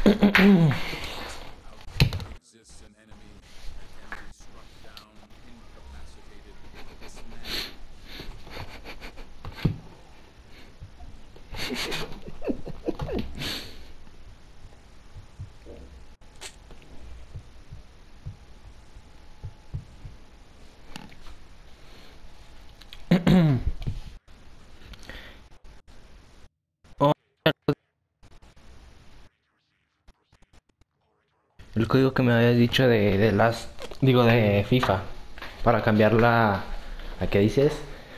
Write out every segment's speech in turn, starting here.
Exists an enemy that can be struck down, incapacitated, dismantled. Oh, el código que me habías dicho de las, digo, de FIFA, para cambiarla, ¿a qué dices?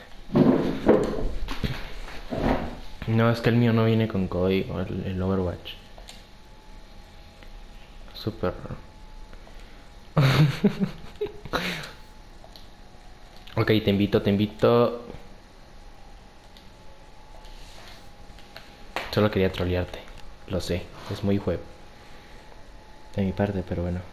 No, es que el mío no viene con código, el Overwatch. Súper. Ok, te invito, te invito. Solo quería trolearte. Lo sé, es muy web de mi parte, pero bueno.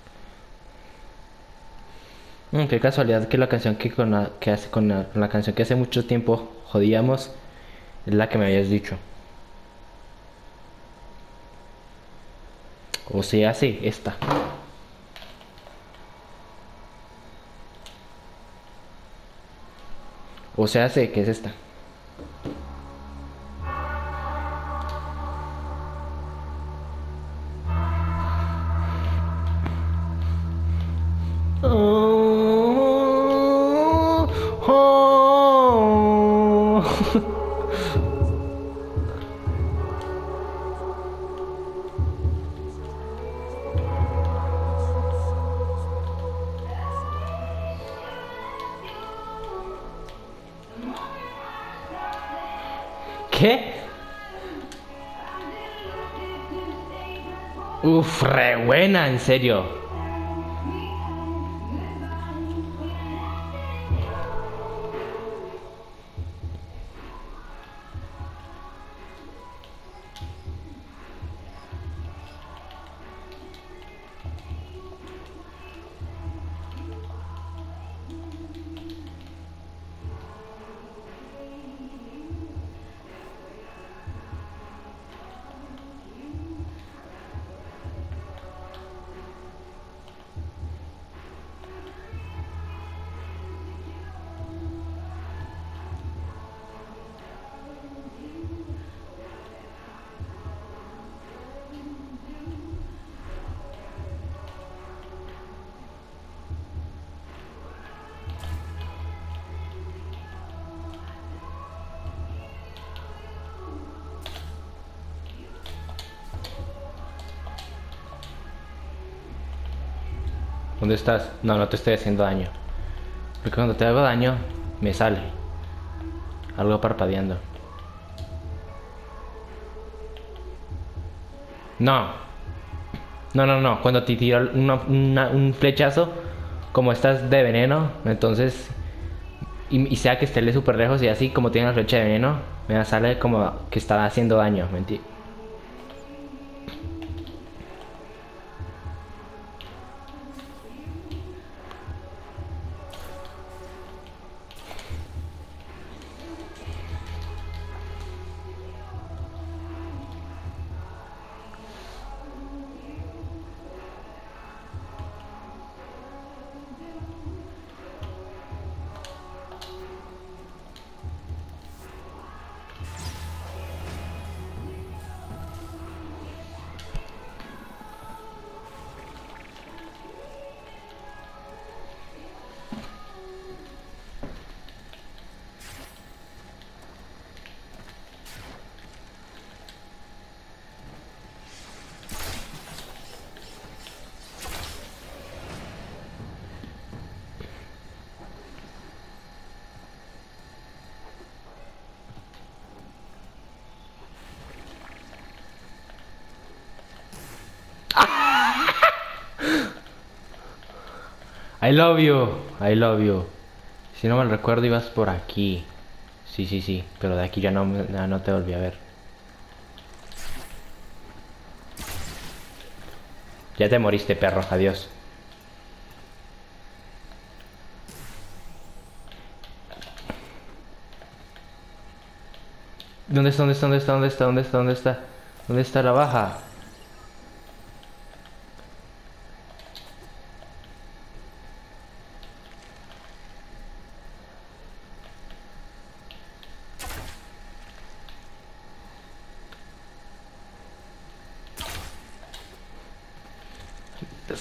Qué casualidad que la canción que hace con la canción que hace mucho tiempo jodíamos es la que me habías dicho. O se hace esta. O se hace que es esta. Oh, oh. ¿Qué? Uf, re buena, en serio. ¿Dónde estás? No, no te estoy haciendo daño. Porque cuando te hago daño, me sale algo parpadeando. No, no, no, no. Cuando te tiro un flechazo, como estás de veneno, entonces. Y sea que esté súper lejos y así, como tiene la flecha de veneno, me sale como que está haciendo daño. Mentira. I love you, I love you. Si no mal recuerdo, ibas por aquí. Sí, sí, sí, pero de aquí ya no te volví a ver. Ya te moriste, perro, adiós. ¿Dónde está? ¿Dónde está? ¿Dónde está? ¿Dónde está? ¿Dónde está? ¿Dónde está la baja?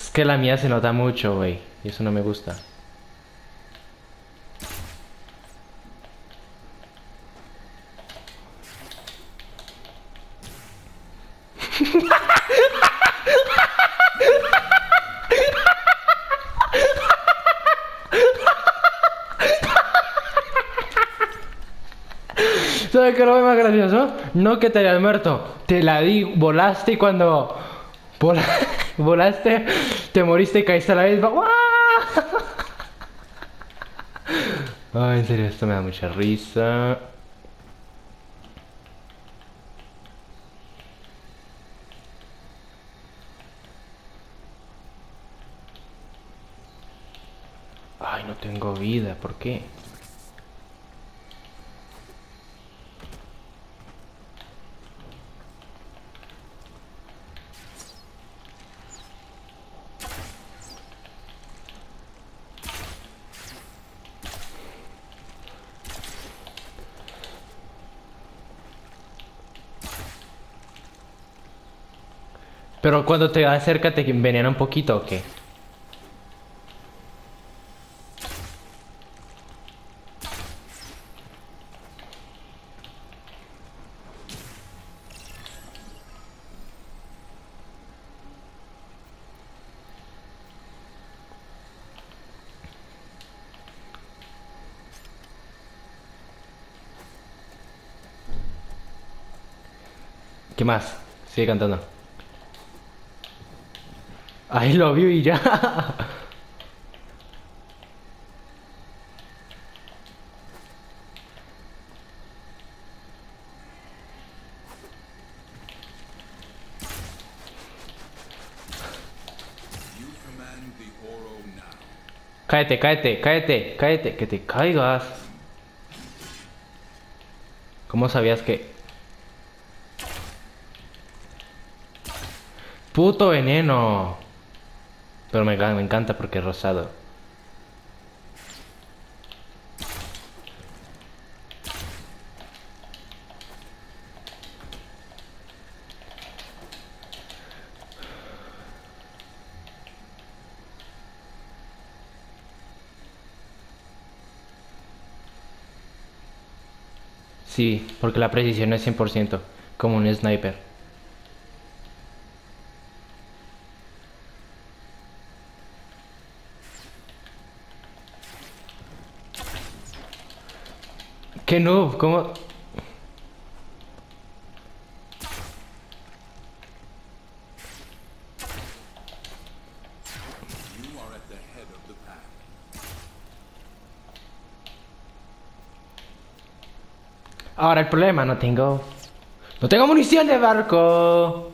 Es que la mía se nota mucho, güey. Y eso no me gusta. ¿Sabes qué es lo más gracioso? No que te hayas muerto. Te la di, volaste y cuando vola- volaste, te moriste y caíste a la misma. ¡Guau! Ay, en serio, esto me da mucha risa. Ay, no tengo vida, ¿por qué? Pero cuando te acerca te envenena un poquito, ¿o qué? ¿Qué más? Sigue cantando. I love you y ya. You command the Oro now. Cállate, cállate, cállate, cállate, que te caigas. ¿Cómo sabías que? Puto veneno. Pero me encanta porque es rosado. Sí, porque la precisión es 100%, como un sniper. ¿Qué noob? ¿Cómo? You are at the head of the pack. Ahora el problema, no tengo... ¡No tengo munición de barco!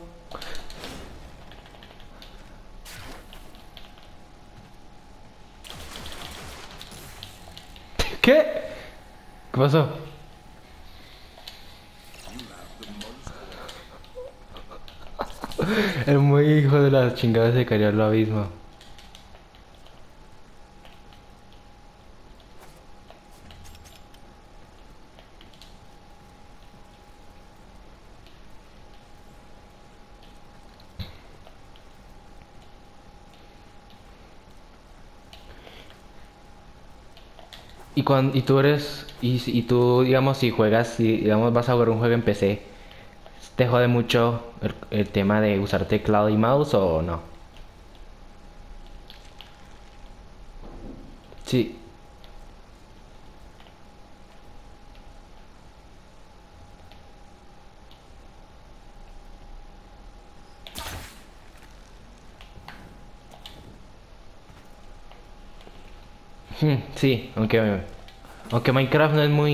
¿Qué? ¿Qué pasó? You have the most ore. El muy hijo de la chingada se cayó al abismo. Y tú eres, y tú, digamos, si juegas, si digamos vas a jugar un juego en PC, ¿te jode mucho el tema de usar teclado y mouse o no? Sí. Sí, aunque Minecraft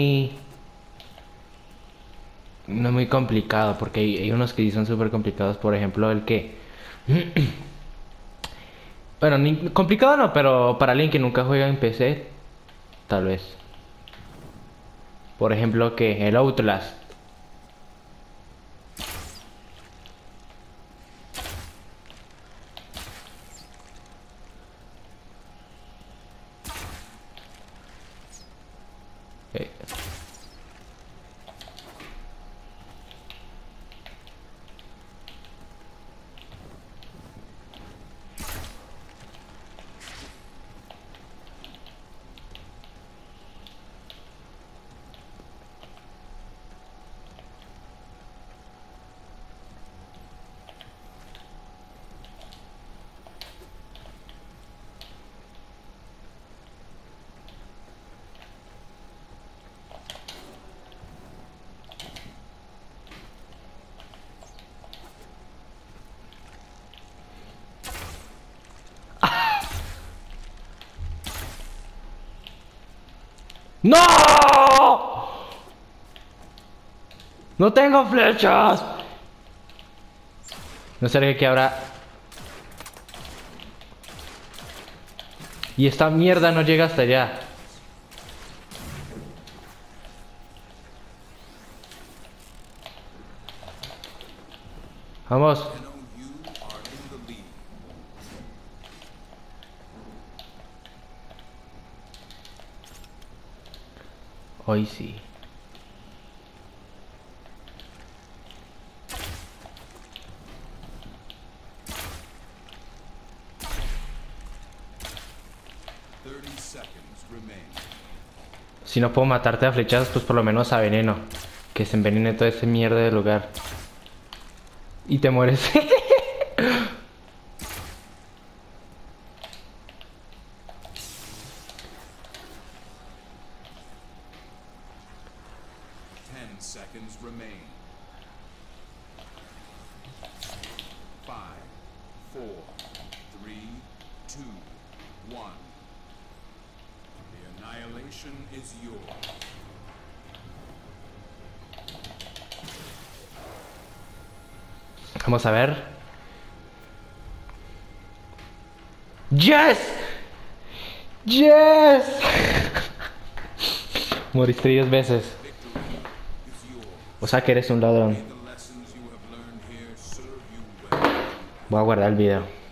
no es muy complicado, porque hay unos que sí son súper complicados, por ejemplo, el que... Bueno, complicado no, pero para alguien que nunca juega en PC, tal vez. Por ejemplo, que el Outlast. Eh, ¡No! ¡No tengo flechas! No sé qué habrá. Y esta mierda no llega hasta allá. Vamos. Tenno, you are in the lead. Hoy sí. Si no puedo matarte a flechazos, pues por lo menos a veneno. Que se envenene todo ese mierda de lugar. Y te mueres. 10 seconds remain. 5, 4, 3, 2, 1. The annihilation is yours. Vamos a ver. ¡Yes! ¡Yes! Moriste 10 veces. Victory is yours. O sea que eres un ladrón. The lessons you have learned here serve you well. Voy a guardar el video.